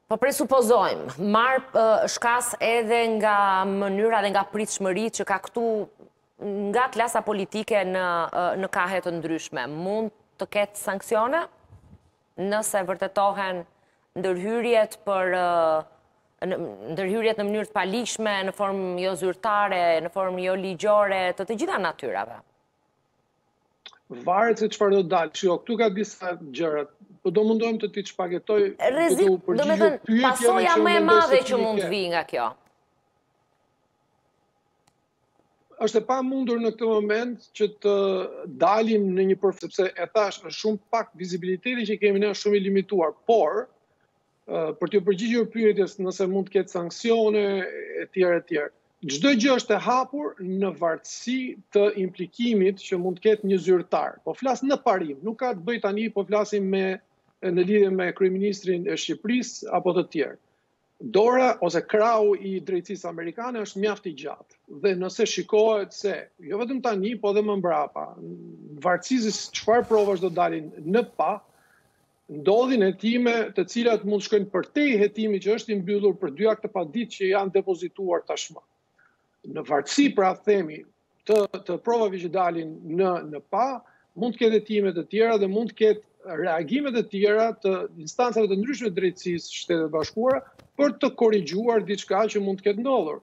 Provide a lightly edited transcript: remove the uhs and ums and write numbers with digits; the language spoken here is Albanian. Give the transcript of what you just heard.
Po presupozojmë, marë shkas edhe nga mënyra dhe nga pritshmëritë që ka këtu nga klasa politike në kahe të ndryshme. Mund të ketë sanksione nëse vërtetohen ndërhyrjet ndërhyrjet në mënyrë të palishme, në formë jo zyrtare, në formë jo ligjore, të gjitha natyrave. Varet se çfarë do dalë. Shiko, këtu ka disa gjëra. Po do mundohem të ti shpaketoj. Pasoja më e madhe që mund të vijë nga kjo. Është e pamundur në këtë moment që të dalim në një sepse e thash, është shumë pak vizibiliteti që kemi ne është shumë i limituar, por për të përgjigjur pyetjes nëse mund të ketë sanksione etj. Çdo gjë është e hapur në vartësi të implikimit që mund të ketë një zyrtar. Po flas në parim, nuk ka të bëjë tani po flasim në lidhje me kryeministrin e Shqipërisë apo të tjerë. Dora ose krau i drejtësisë amerikane është mjaft i gjatë. Dhe nëse shikohet se, jo vetëm tani, po dhe më mbrapa, vartësi se çfarë provash do dalin në pa, ndodhin hetime të cilat mund shkojnë përtej hetimit që është i mbyllur për 2 akte paditë që janë depozituar tashmë. Në vartësi pra themi të provave që dalin në pa, mund të ketë hetime të tjera dhe mund të ketë reagime të tjera të instancave të ndryshme të drejtësisë Shtetet Bashkuara për të korrigjuar diçka që mund të ketë ndodhur.